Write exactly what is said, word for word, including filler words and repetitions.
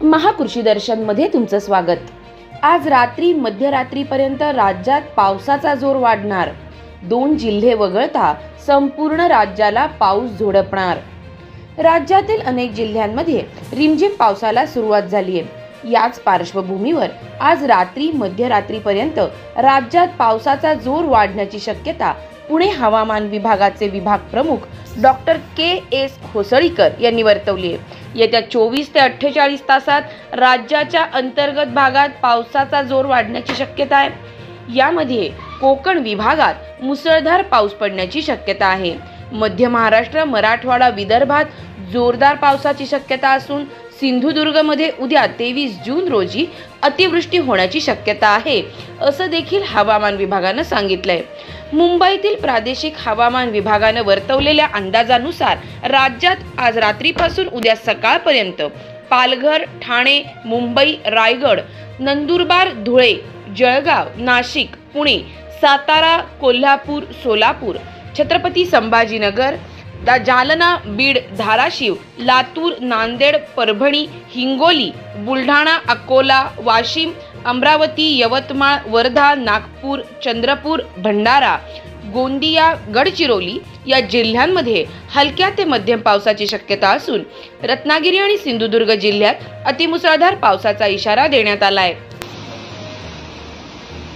महाकृषी दर्शन मध्ये तुमचं स्वागत। आज रात्री मध्यरात्रीपर्यंत राज्यात पावसाचा जोर वाढणार। दोन जिल्हे वगळता संपूर्ण राज्याला पाऊस झोडपणार। राज्यातील अनेक जिल्ह्यांमध्ये रिमझिम पावसाला सुरुवात झाली आहे। याच पार्श्वभूमीवर आज रात्री मध्यरात्रीपर्यंत राज्यात पावसाचा जोर वाढण्याची शक्यता पुणे हवामान विभागाचे विभाग प्रमुख डॉक्टर के एस होसळीकर यांनी वर्तवली आहे। येत्या चोवीस ते अठ्ठेचाळीस तासात राज्याच्या अंतर्गत भागात पावसाचा जोर वाढण्याची शक्यता आहे। यामध्ये कोकण विभागात मुसळधार पाऊस पडण्याची शक्यता आहे। मध्य महाराष्ट्र, मराठवाडा, विदर्भात जोरदार पावसाची शक्यता असून सिंधुदुर्गमध्ये उद्या तेवीस जून रोजी अतिवृष्टी होण्याची शक्यता आहे, असं देखील हवामान विभागानं सांगितलंय। मुंबईतील प्रादेशिक हवामान विभागानं वर्तवलेल्या अंदाजानुसार राज्यात आज रात्रीपासून उद्या सकाळपर्यंत पालघर, ठाणे, मुंबई, रायगड, नंदुरबार, धुळे, जळगाव, नाशिक, पुणे, सातारा, कोल्हापूर, सोलापूर, छत्रपती संभाजीनगर, जालना, बीड, धाराशिव, लातूर, नांदेड, परभणी, हिंगोली, बुलढाणा, अकोला, वाशिम, अमरावती, यवतमाळ, वर्धा, नागपूर, चंद्रपूर, भंडारा, गोंदिया, गडचिरोली या जिल्ह्यांमध्ये हलक्या ते मध्यम पावसाची शक्यता असून रत्नागिरी आणि सिंधुदुर्ग जिल्ह्यात अतिमुसळधार पावसाचा इशारा देण्यात आला आहे।